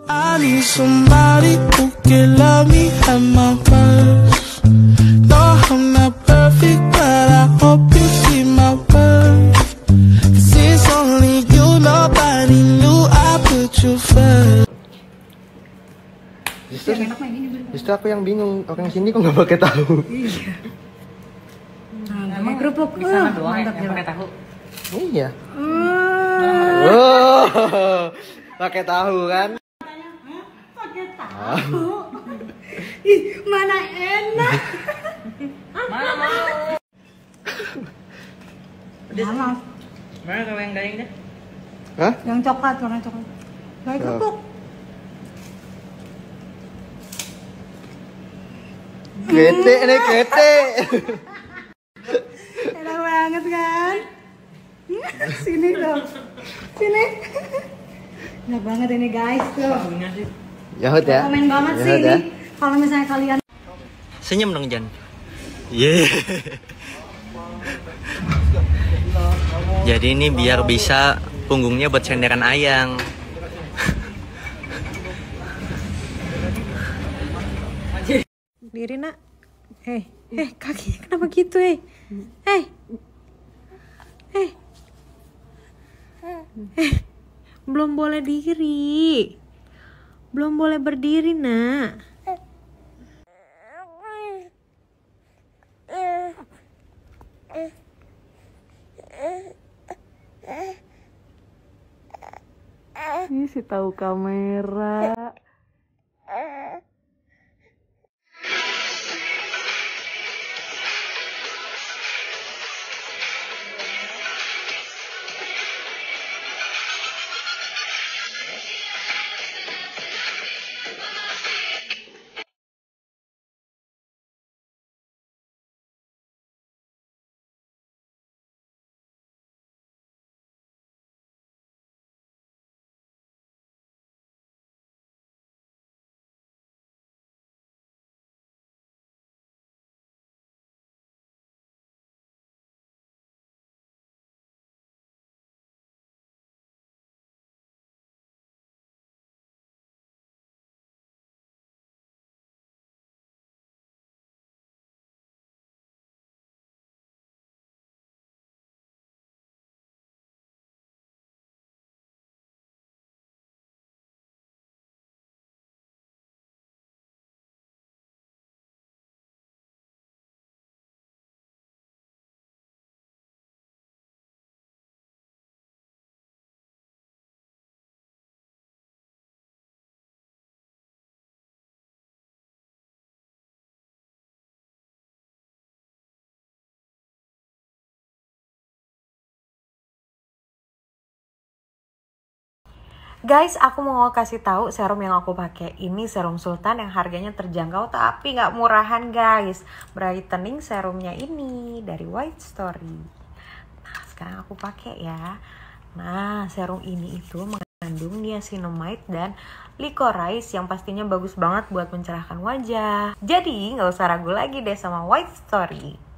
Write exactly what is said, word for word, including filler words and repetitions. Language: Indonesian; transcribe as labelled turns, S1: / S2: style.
S1: I need somebody who can love me at my worst. No, I'm not perfect, but I hope you see my worth. 'Cause it's only you, nobody knew I put you first.
S2: Justru, justru aku yang bingung, orang sini kok nggak pakai tahu.
S3: Iya. Nah, emang kerupuk
S4: di sana doang
S3: mantap
S4: yang pakai tahu.
S2: Iya.
S3: Uh,
S2: Wow, pakai tahu kan?
S3: pakai tahu. Ih, mana enak.
S4: Mana mau?
S3: Mana?
S4: Mana kalau yang garing deh?
S2: Hah?
S3: Yang coklat, warna coklat. Kayak
S2: Oh.
S3: kerupuk.
S2: Kete nih, kete.
S3: Enak banget kan? Sini loh. Sini. Enak banget ini guys tuh.
S2: Yahut ya.
S3: Komen banget sih
S2: Yahut
S3: ini.
S2: ya.
S3: Kalau misalnya kalian
S2: Senyum dong Jan. Yeah. Jadi ini biar bisa punggungnya buat senderan ayang.
S3: diri nak. Eh, eh kaki kenapa gitu eh? Eh. Eh. Eh. Belum boleh diri. Belum boleh berdiri, nak. Ini sih tahu kamera. Guys, aku mau kasih tahu serum yang aku pakai ini serum Sultan yang harganya terjangkau tapi nggak murahan guys. Brightening serumnya ini dari White Story. Nah, sekarang aku pakai ya. Nah, serum ini itu mengandung niacinamide dan licorice yang pastinya bagus banget buat mencerahkan wajah. Jadi nggak usah ragu lagi deh sama White Story.